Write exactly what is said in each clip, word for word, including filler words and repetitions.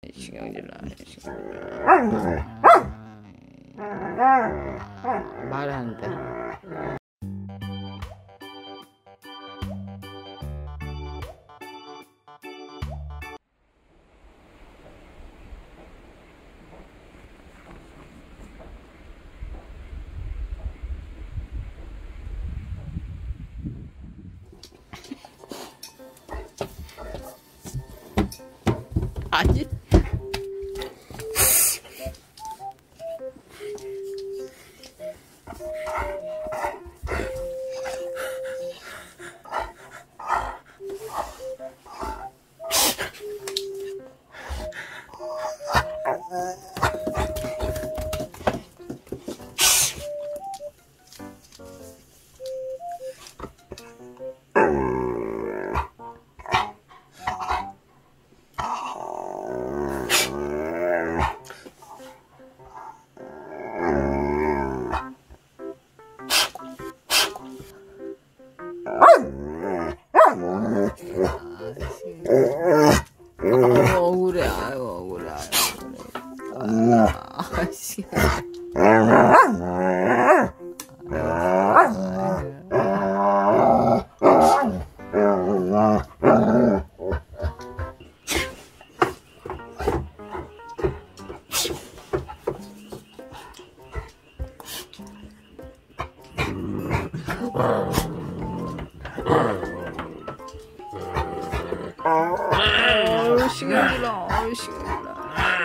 신경질 나. 말하는데. 아니. 억울해, 아유, 억울해, 아유, 아씨. 아유, 시간이라, 아유, 시간이라.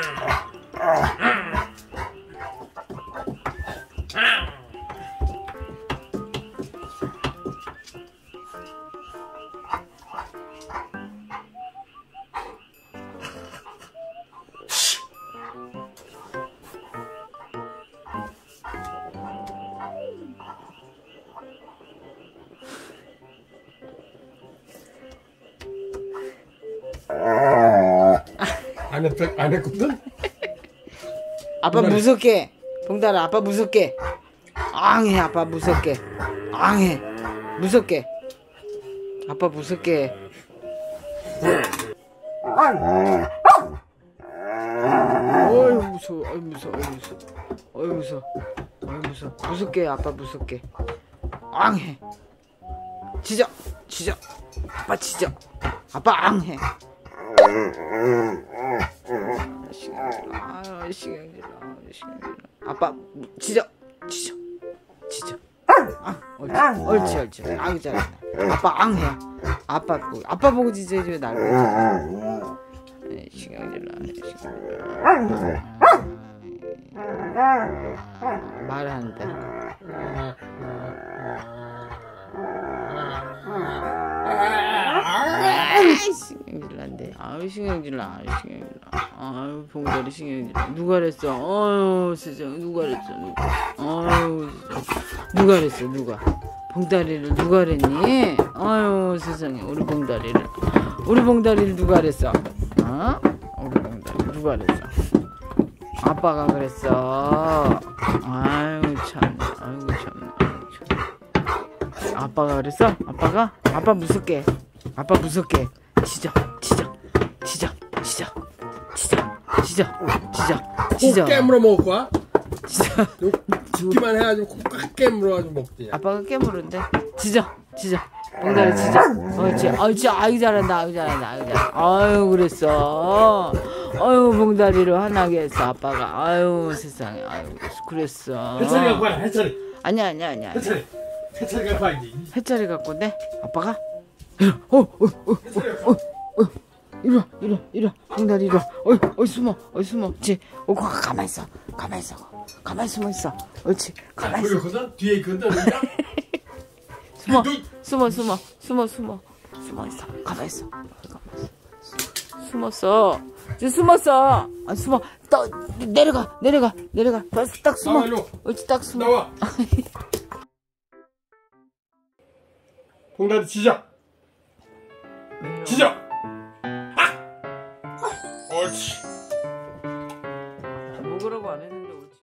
안 했, 안 했거든? 아빠 무섭게. 봉달아, 아빠 무섭게. 앙해, 아빠 무섭게. 앙해. 무섭게. 아빠 무섭게. 어이 무서워, 어이 무서워, 어이 무서워. 어이 무서워. 어이 무서워. 무섭게, 아빠 무섭게. 앙해. 짖어, 짖어. 아빠 짖어. 아빠 앙해. 신경질나, 아유, 신경질나, 신경질나. 아빠 짖어, 짖어, 짖어. 아, 옳지, 옳지, 옳지. 아유, 잘한다. 아빠 앙해. 아빠 보고, 아빠 보고 짖어야지 왜 나를 짖어. 신경질나, 신경질나. 말하는데. 신경질난데. 아유, 신경질나, 아유, 신경질나. 아유, 봉다리 신경질나. 누가 그랬어? 어유, 세상에, 누가 그랬어? 누가? 아유, 진짜. 누가 그랬어? 누가? 봉다리를 누가 그랬니? 아유, 세상에, 우리 봉다리를. 우리 봉다리를 누가 그랬어? 어? 우리 봉다리 누가 그랬어? 아빠가 그랬어. 아유, 참. 아유, 참. 아유, 참. 아빠가 그랬어? 아빠가? 아빠 무섭게. 아빠 무섭게. 짖어, 짖어, 짖어, 짖어, 짖어, 짖어, 짖어, 짖어. 꼭 깨물어 먹을 거야? 짖어. 짖기만 해가지고 꼭 깨물어가지고 먹지. 아빠가 깨물은데. 짖어, 짖어. 봉다리 짖어. 옳지, 옳지. 아유, 잘한다, 아유, 잘한다, 아유, 잘한다. 아유, 그랬어. 아유, 봉다리를 화나게 했어, 아빠가. 아유, 세상에. 아유, 그랬어. 해철이 갖고 와라, 해철이. 아니야, 아니야, 아니야. 해철이. 해철이 갖고 와야지. 해철이 갖고 온대? 아빠가? 어, 어, 어, 어, 어, 어. 이리 와, 이리 와, 이리 와. 봉다리 이리 와. 어이, 어이, 숨어, 어이, 숨어. 옳지. 어, 가만히 있어. 가만히 있어. 가만히 숨어 있어. 옳지. 가만히 있어. 그거거든? 뒤에 있거든? 숨어, 숨어, 숨어, 숨어, 숨어. 숨어 있어. 가만히 있어. 가만히 있어. 숨었어. 이제 숨었어. 아, 숨어. 또, 내려가, 내려가, 내려가. 딱, 딱 숨어. 나와, 일로. 옳지, 딱 숨어. 나와. 봉다리 짖어. 짖어. 아! 옳지. 먹으라고 안 했는데.